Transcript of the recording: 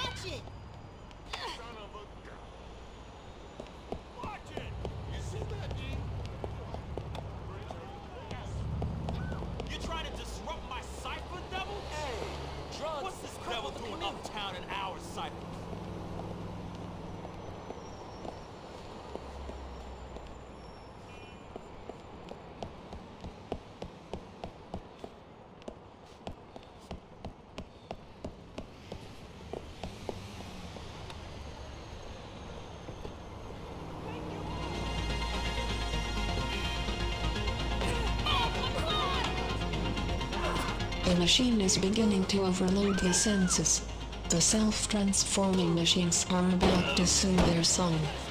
it! Son of a gun. Watch it! You see that, D? You trying to disrupt my cipher, devil? Hey, drugs. What's this devil doing uptown in our cipher? The machine is beginning to overload the senses. The self-transforming machines are about to sing their song.